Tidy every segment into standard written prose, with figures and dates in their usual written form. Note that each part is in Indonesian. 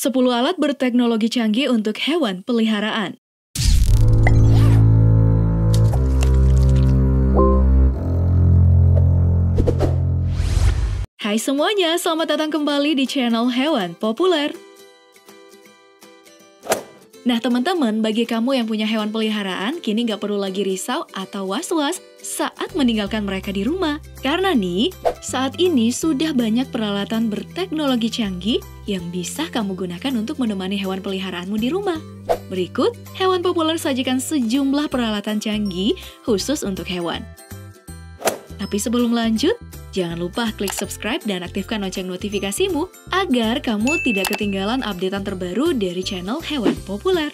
10 alat berteknologi canggih untuk hewan peliharaan. Hai semuanya, selamat datang kembali di channel Hewan Populer. Nah teman-teman, bagi kamu yang punya hewan peliharaan, kini nggak perlu lagi risau atau was-was saat meninggalkan mereka di rumah. Karena nih, saat ini sudah banyak peralatan berteknologi canggih yang bisa kamu gunakan untuk menemani hewan peliharaanmu di rumah. Berikut, Hewan Populer sajikan sejumlah peralatan canggih khusus untuk hewan. Tapi sebelum lanjut, jangan lupa klik subscribe dan aktifkan lonceng notifikasimu agar kamu tidak ketinggalan updatean terbaru dari channel Hewan Populer.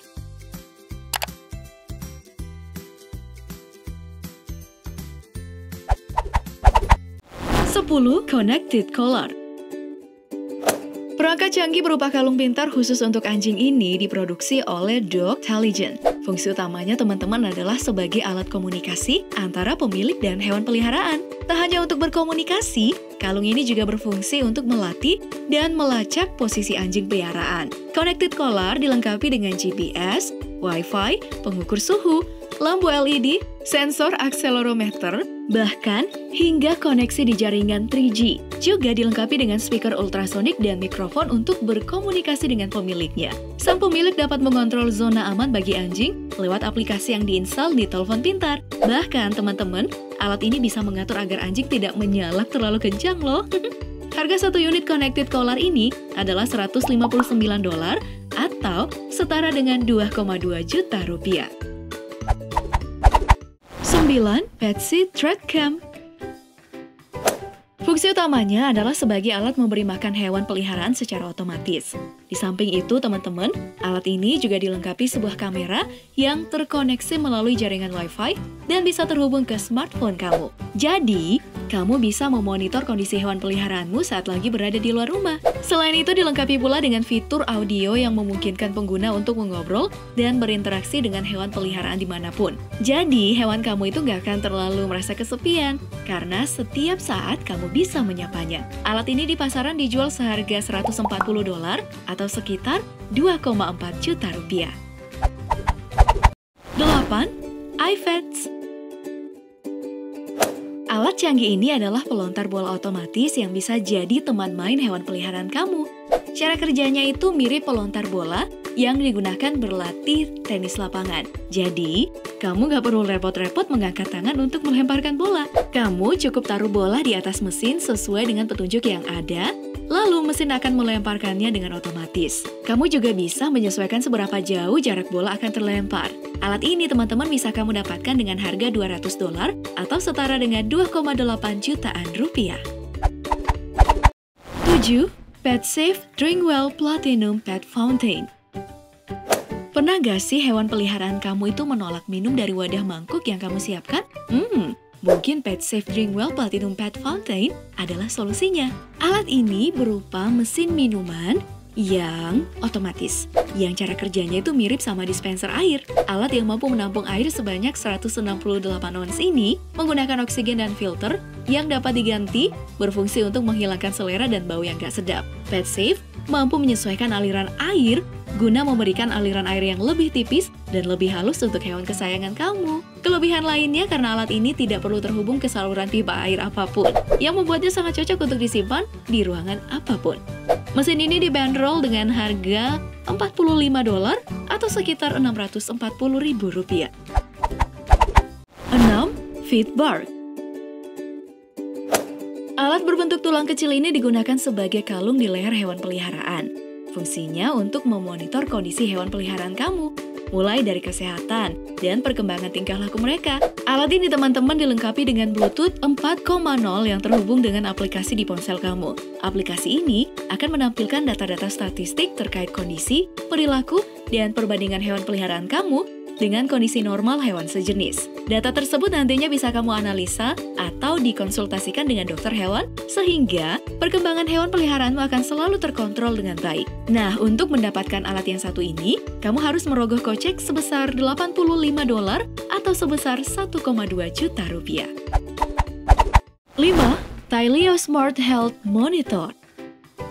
Sepuluh Connected Collar. Perangkat canggih berupa kalung pintar khusus untuk anjing ini diproduksi oleh Dogtelligence. Fungsi utamanya teman-teman adalah sebagai alat komunikasi antara pemilik dan hewan peliharaan. Tak hanya untuk berkomunikasi, kalung ini juga berfungsi untuk melatih dan melacak posisi anjing peliharaan. Connected Collar dilengkapi dengan GPS, Wi-Fi, pengukur suhu, lampu LED, sensor akselerometer, bahkan hingga koneksi di jaringan 3G. Juga dilengkapi dengan speaker ultrasonik dan mikrofon untuk berkomunikasi dengan pemiliknya. Sang pemilik dapat mengontrol zona aman bagi anjing lewat aplikasi yang diinstal di telepon pintar. Bahkan teman-teman, alat ini bisa mengatur agar anjing tidak menyalak terlalu kencang loh. Harga satu unit Connected Collar ini adalah $159 atau setara dengan 2,2 juta rupiah. 9. Petsy Treat Cam. Fungsi utamanya adalah sebagai alat memberi makan hewan peliharaan secara otomatis. Di samping itu, teman-teman, alat ini juga dilengkapi sebuah kamera yang terkoneksi melalui jaringan Wi-Fi dan bisa terhubung ke smartphone kamu. Jadi, kamu bisa memonitor kondisi hewan peliharaanmu saat lagi berada di luar rumah. Selain itu, dilengkapi pula dengan fitur audio yang memungkinkan pengguna untuk mengobrol dan berinteraksi dengan hewan peliharaan dimanapun. Jadi, hewan kamu itu nggak akan terlalu merasa kesepian, karena setiap saat kamu bisa menyapanya. Alat ini di pasaran dijual seharga $140 atau sekitar 2,4 juta rupiah. 8. iVets. Alat canggih ini adalah pelontar bola otomatis yang bisa jadi teman main hewan peliharaan kamu. Cara kerjanya itu mirip pelontar bola yang digunakan berlatih tenis lapangan. Jadi, kamu nggak perlu repot-repot mengangkat tangan untuk melemparkan bola. Kamu cukup taruh bola di atas mesin sesuai dengan petunjuk yang ada, lalu mesin akan melemparkannya dengan otomatis. Kamu juga bisa menyesuaikan seberapa jauh jarak bola akan terlempar. Alat ini teman-teman bisa kamu dapatkan dengan harga $200 atau setara dengan 2,8 jutaan rupiah. 7. PetSafe Drinkwell Platinum Pet Fountain. Pernah gak sih hewan peliharaan kamu itu menolak minum dari wadah mangkuk yang kamu siapkan? Mungkin PetSafe Drinkwell Platinum Pet Fountain adalah solusinya. Alat ini berupa mesin minuman yang otomatis, yang cara kerjanya itu mirip sama dispenser air. Alat yang mampu menampung air sebanyak 168 ons ini menggunakan oksigen dan filter yang dapat diganti, berfungsi untuk menghilangkan selera dan bau yang gak sedap. PetSafe mampu menyesuaikan aliran air guna memberikan aliran air yang lebih tipis dan lebih halus untuk hewan kesayangan kamu. Kelebihan lainnya karena alat ini tidak perlu terhubung ke saluran pipa air apapun, yang membuatnya sangat cocok untuk disimpan di ruangan apapun. Mesin ini dibanderol dengan harga $45 atau sekitar Rp640.000. 6. FeedBark. Alat berbentuk tulang kecil ini digunakan sebagai kalung di leher hewan peliharaan. Fungsinya untuk memonitor kondisi hewan peliharaan kamu, mulai dari kesehatan dan perkembangan tingkah laku mereka. Alat ini teman-teman dilengkapi dengan Bluetooth 4.0 yang terhubung dengan aplikasi di ponsel kamu. Aplikasi ini akan menampilkan data-data statistik terkait kondisi, perilaku, dan perbandingan hewan peliharaan kamu dengan kondisi normal hewan sejenis. Data tersebut nantinya bisa kamu analisa atau dikonsultasikan dengan dokter hewan, sehingga perkembangan hewan peliharaanmu akan selalu terkontrol dengan baik. Nah, untuk mendapatkan alat yang satu ini, kamu harus merogoh kocek sebesar $85 atau sebesar 1,2 juta rupiah. 5. Tyleo Smart Health Monitor.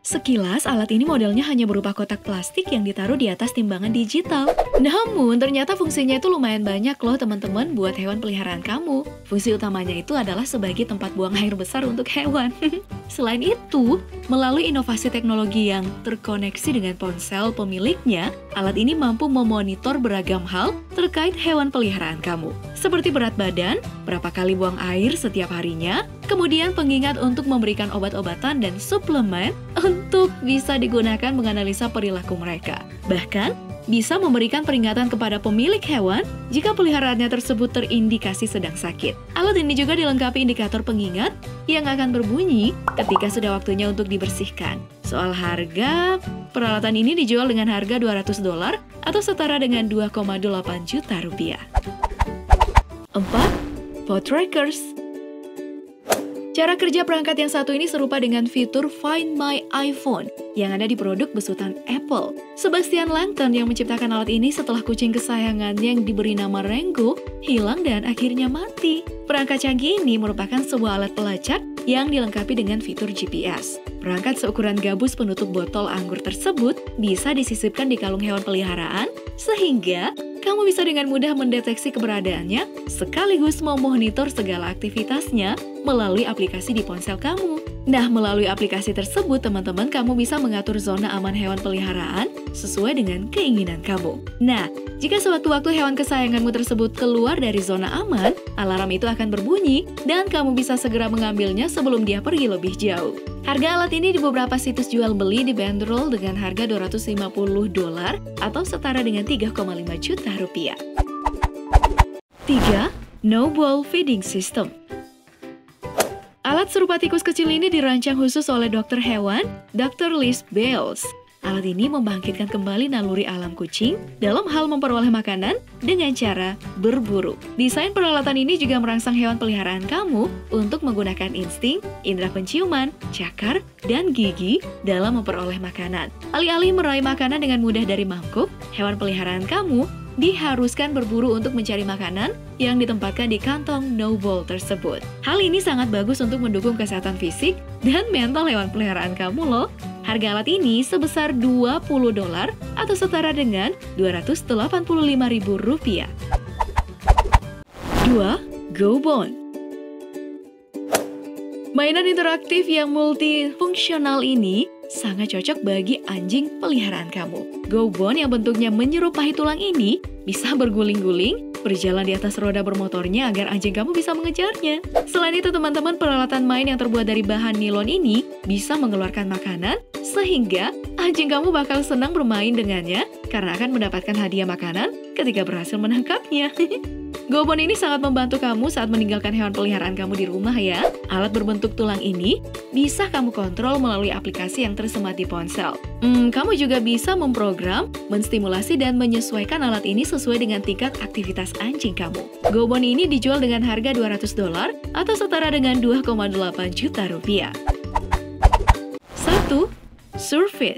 Sekilas, alat ini modelnya hanya berupa kotak plastik yang ditaruh di atas timbangan digital. Namun, ternyata fungsinya itu lumayan banyak loh teman-teman buat hewan peliharaan kamu. Fungsi utamanya itu adalah sebagai tempat buang air besar untuk hewan. Selain itu, melalui inovasi teknologi yang terkoneksi dengan ponsel pemiliknya, alat ini mampu memonitor beragam hal terkait hewan peliharaan kamu. Seperti berat badan, berapa kali buang air setiap harinya, kemudian pengingat untuk memberikan obat-obatan dan suplemen untuk bisa digunakan menganalisa perilaku mereka. Bahkan, bisa memberikan peringatan kepada pemilik hewan jika peliharaannya tersebut terindikasi sedang sakit. Alat ini juga dilengkapi indikator pengingat yang akan berbunyi ketika sudah waktunya untuk dibersihkan. Soal harga, peralatan ini dijual dengan harga $200 atau setara dengan 2,8 juta rupiah. 4. Pod Trackers. Cara kerja perangkat yang satu ini serupa dengan fitur Find My iPhone yang ada di produk besutan Apple. Sebastian Langton yang menciptakan alat ini setelah kucing kesayangannya yang diberi nama Rango hilang dan akhirnya mati. Perangkat canggih ini merupakan sebuah alat pelacak yang dilengkapi dengan fitur GPS. Perangkat seukuran gabus penutup botol anggur tersebut bisa disisipkan di kalung hewan peliharaan sehingga kamu bisa dengan mudah mendeteksi keberadaannya sekaligus memonitor segala aktivitasnya melalui aplikasi di ponsel kamu. Nah, melalui aplikasi tersebut, teman-teman, kamu bisa mengatur zona aman hewan peliharaan sesuai dengan keinginan kamu. Nah, jika sewaktu-waktu hewan kesayanganmu tersebut keluar dari zona aman, alarm itu akan berbunyi dan kamu bisa segera mengambilnya sebelum dia pergi lebih jauh. Harga alat ini di beberapa situs jual beli dibanderol dengan harga $250 atau setara dengan 3,5 juta rupiah. 3. No Ball Feeding System. Alat serupa tikus kecil ini dirancang khusus oleh dokter hewan, Dr. Liz Bales. Alat ini membangkitkan kembali naluri alam kucing dalam hal memperoleh makanan dengan cara berburu. Desain peralatan ini juga merangsang hewan peliharaan kamu untuk menggunakan insting, indera penciuman, cakar, dan gigi dalam memperoleh makanan. Alih-alih meraih makanan dengan mudah dari mangkuk, hewan peliharaan kamu diharuskan berburu untuk mencari makanan yang ditempatkan di kantong no ball tersebut. Hal ini sangat bagus untuk mendukung kesehatan fisik dan mental hewan peliharaan kamu loh. Harga alat ini sebesar $20 atau setara dengan Rp285.000. 2. GoBone. Mainan interaktif yang multifungsional ini sangat cocok bagi anjing peliharaan kamu. GoBone yang bentuknya menyerupai tulang ini bisa berguling-guling, berjalan di atas roda bermotornya agar anjing kamu bisa mengejarnya. Selain itu, teman-teman, peralatan main yang terbuat dari bahan nilon ini bisa mengeluarkan makanan, sehingga anjing kamu bakal senang bermain dengannya karena akan mendapatkan hadiah makanan ketika berhasil menangkapnya. GoBone ini sangat membantu kamu saat meninggalkan hewan peliharaan kamu di rumah ya. Alat berbentuk tulang ini bisa kamu kontrol melalui aplikasi yang tersemat di ponsel. Kamu juga bisa memprogram, menstimulasi, dan menyesuaikan alat ini sesuai dengan tingkat aktivitas anjing kamu. GoBone ini dijual dengan harga $200 atau setara dengan 2,8 juta rupiah. 1. Surfit.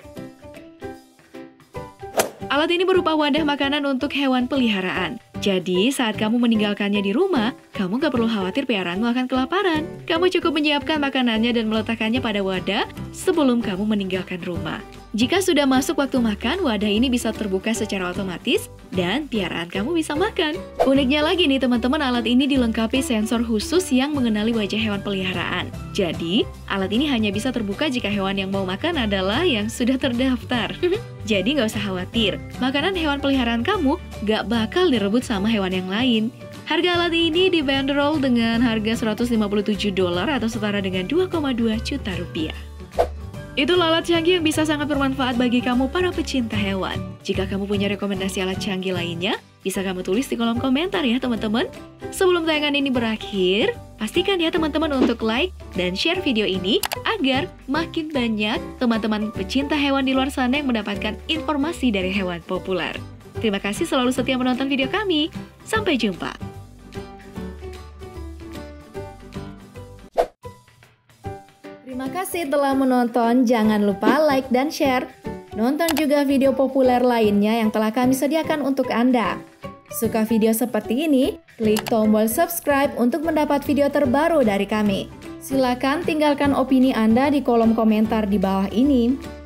Alat ini berupa wadah makanan untuk hewan peliharaan. Jadi, saat kamu meninggalkannya di rumah, kamu gak perlu khawatir peliharaanmu akan kelaparan. Kamu cukup menyiapkan makanannya dan meletakkannya pada wadah sebelum kamu meninggalkan rumah. Jika sudah masuk waktu makan, wadah ini bisa terbuka secara otomatis dan piaraan kamu bisa makan. Uniknya lagi nih teman-teman, alat ini dilengkapi sensor khusus yang mengenali wajah hewan peliharaan. Jadi, alat ini hanya bisa terbuka jika hewan yang mau makan adalah yang sudah terdaftar. Jadi nggak usah khawatir, makanan hewan peliharaan kamu nggak bakal direbut sama hewan yang lain. Harga alat ini dibanderol dengan harga $157 atau setara dengan 2,2 juta rupiah. Itulah alat canggih yang bisa sangat bermanfaat bagi kamu para pecinta hewan. Jika kamu punya rekomendasi alat canggih lainnya, bisa kamu tulis di kolom komentar ya teman-teman. Sebelum tayangan ini berakhir, pastikan ya teman-teman untuk like dan share video ini agar makin banyak teman-teman pecinta hewan di luar sana yang mendapatkan informasi dari hewan populer. Terima kasih selalu setia menonton video kami. Sampai jumpa. Terima kasih telah menonton, jangan lupa like dan share. Nonton juga video populer lainnya yang telah kami sediakan untuk Anda. Suka video seperti ini? Klik tombol subscribe untuk mendapat video terbaru dari kami. Silakan tinggalkan opini Anda di kolom komentar di bawah ini.